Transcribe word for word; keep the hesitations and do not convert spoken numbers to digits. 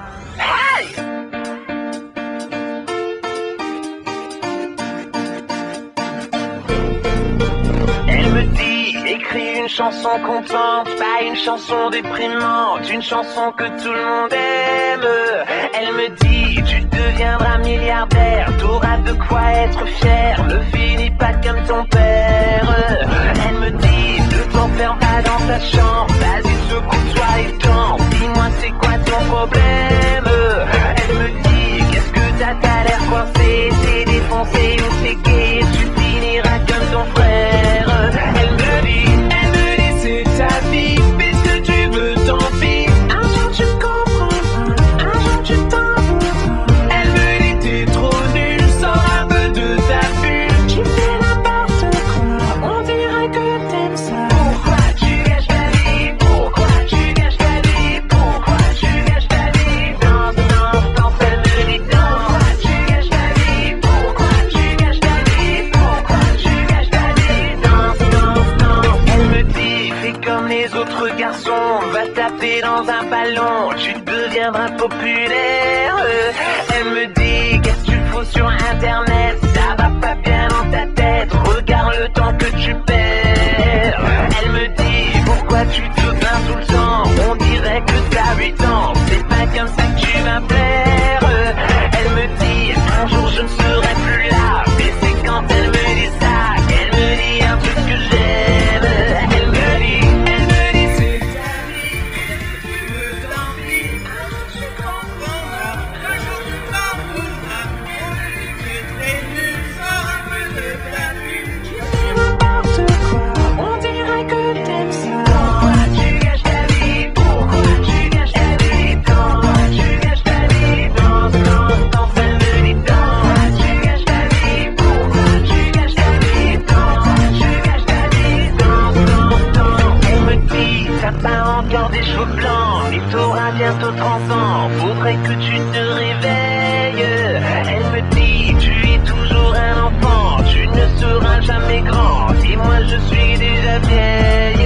Hey! Elle me dit, écris une chanson contente, pas une chanson déprimante, une chanson que tout le monde aime. Elle me dit, tu deviendras milliardaire, t'auras de quoi être fier, ne finis pas comme ton père. Elle me dit, ne t'enferme pas dans ta chambre, vas-y secoue-toi et danse, dis-moi c'est quoi ton problème. Elle me dit, qu'est-ce que t'as, t'as l'air coincé, t'es défoncé ou t'es gay, tu finiras comme ton frère. Elle me dit, elle me dit c'est ta vie, fais ce que tu veux, tant pis. Un jour tu comprendras, un jour tu t'en voudras. Elle me dit t'es trop nul, sors un peu de ta bulle. Tu fais n'importe quoi, on dirait que t'aimes ça. Pourquoi tu gâches ta vie? Pourquoi tu gâches ta vie? Pourquoi tu gâches ta vie? Danse, danse, danse, elle me dit danse. Pourquoi tu gâches ta vie? Pourquoi tu gâches ta vie? Pourquoi tu gâches ta vie? Danse, danse, danse. Elle me dit, fais comme les autres garçons, va taper dans un ballon, tu deviendras populaire. Elle me dit, qu'est-ce que tu fous sur internet, ça va pas bien dans ta tête, regarde le temps que tu perds. Elle me dit, pourquoi tu te plains tout le temps, on dirait que t'as huit ans, c'est pas comme ça que tu vas plaire. Elle me dit, un jour je ne serai plus là, mais c'est quand elle me dit ça qu'elle me dit un truc que j'aime. Elle me dit, elle me dit c'est ta vie, tu veux tant pis. Un jour tu comprendras, un jour tu t'en voudras. On me dit que t'es nul, sors un peu de ta bulle. Tu fais n'importe quoi, on dirait que t'aimes ça. Pourquoi tu gâches ta vie? Pourquoi tu gâches ta vie? Pourquoi tu gâches ta vie? Danse, danse, danse, elle me dit danse. Pourquoi tu gâches ta vie? Pourquoi tu gâches ta vie? Pourquoi tu gâches ta vie? Danse, danse, danse. Elle me dit, t'as pas encore des cheveux blancs, mais t'auras bientôt trente ans, faudrait que tu te réveilles. Elle me dit, tu es toujours un enfant, tu ne seras jamais grand, et moi je suis déjà vieille.